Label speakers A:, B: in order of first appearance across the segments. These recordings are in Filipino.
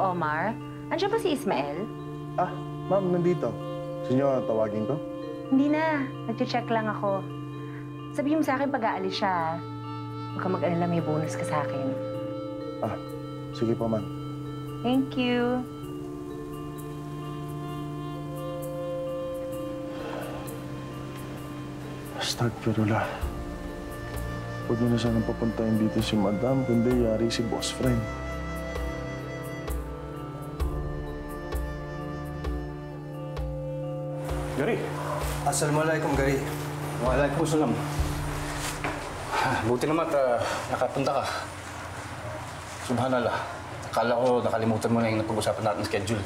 A: Omar. Andiyan ba si Ismael?
B: Ah, ma'am, nandito. Gusto niyo tawagin ko?
A: Hindi na. Nag-check lang ako. Sabihin mo sa akin pag-aalis siya. Huwag ka mag-alala, may bonus ka sa akin.
B: Ah, sige po, ma'am.
A: Thank you.
B: Astagfirullah. Huwag niyo na sanang papuntahin dito si Madam, kundi yari si boss friend.
C: Gary.
D: Assalamualaikum, Gary.
C: Waalaikumsalam. Buti naman at nakapunta ka. Subhanallah. Akala ko nakalimutan mo na yung napag-usapan natin schedule.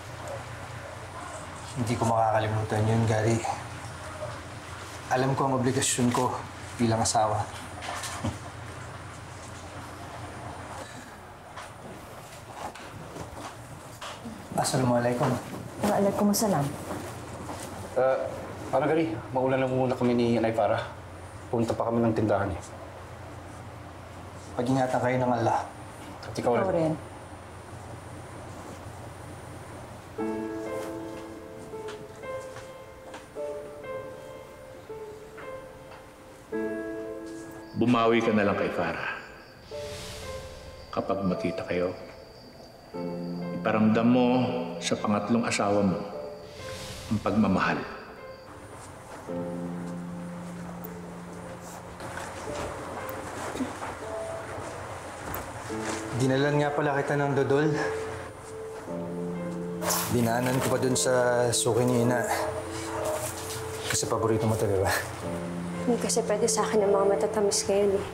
D: Hindi ko makakalimutan yun, Gary. Alam ko ang obligasyon ko bilang asawa. Assalamualaikum.
E: Waalaikumsalam.
C: Para Gary, maulan lang muna kami ni Inay Farah. Punta pa kami ng tindahan eh.
D: Pag-ingatan kayo ng Allah.
C: At ikaw rin.
F: Bumawi ka na lang kay Farah. Kapag makita kayo, iparamdam mo sa pangatlong asawa mo ang pagmamahal.
D: Dinalan nga pala kita ng dodol. Dinaanan ko pa dun sa suki ni Ina. Kasi paborito mo talaga.
G: Hindi kasi pwede sa akin ang mga matatamis ngayon eh.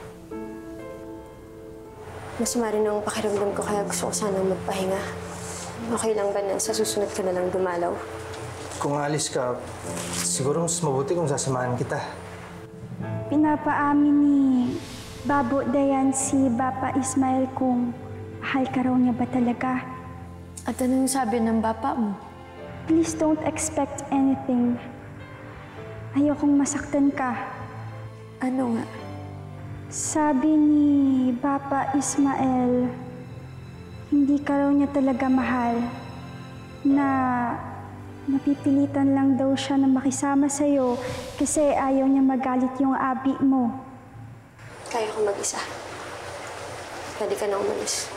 G: Masama rin ang pakiramdam ko kaya gusto ko sanang magpahinga. Okay lang ba na sa susunod ka na lang dumalaw?
D: Kung alis ka, siguro mas mabuti kung sasamahan kita.
E: Pinapaamin ni Babo Dayan si Bapa Ismael kung mahal ka raw niya ba talaga.
G: At anong sabi ng bapa mo?
E: Please don't expect anything. Ayokong masaktan ka.
G: Ano nga?
E: Sabi ni Bapa Ismael, hindi ka raw niya talaga mahal. Na napipilitan lang daw siya na makisama sa'yo kasi ayaw niya magalit yung abi mo.
G: Kaya ko mag-isa. Pwede ka na umalis.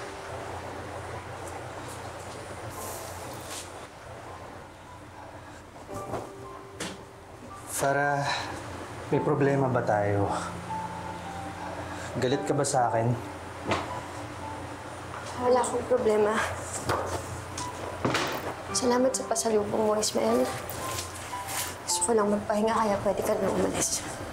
D: Farah, may problema ba tayo? Galit ka ba sa akin?
G: Wala akong problema. Salamat sa pasalubong mo, Ismael. Gusto ko lang magpahinga kaya pwede ka na umalis.